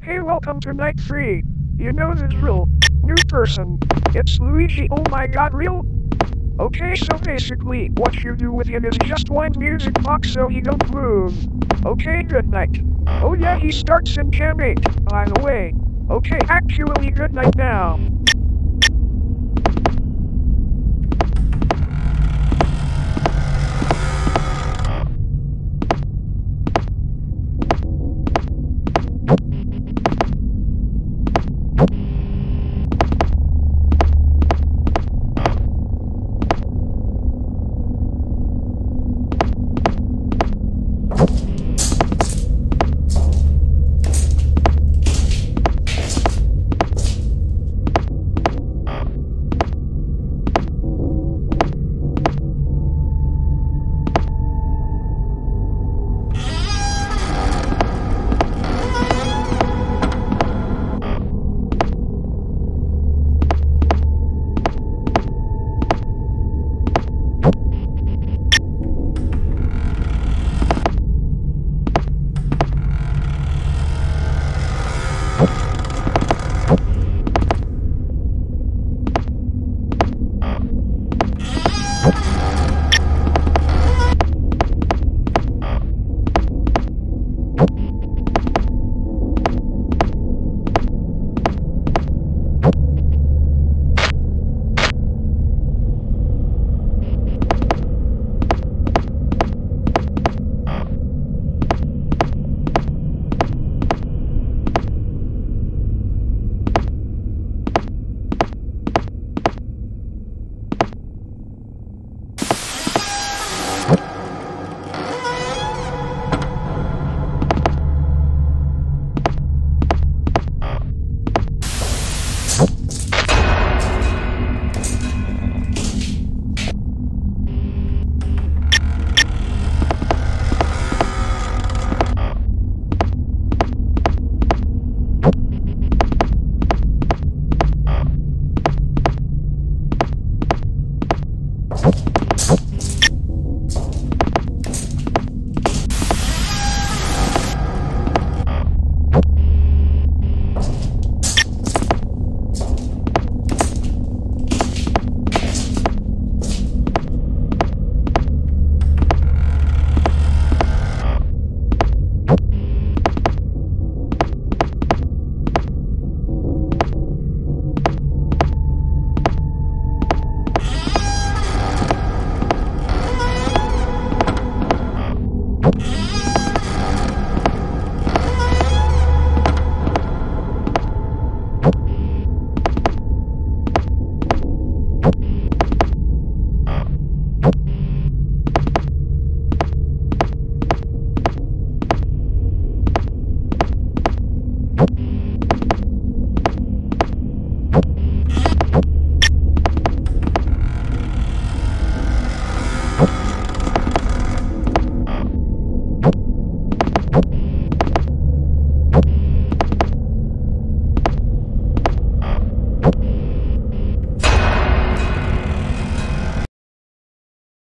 Hey, welcome to night 3. You know the drill. New person. It's Luigi. Oh my god, real? Okay, so basically, what you do with him is just wind music box so he don't move. Okay, good night. Oh yeah, he starts in Cam 8, by the way. Okay, actually good night now.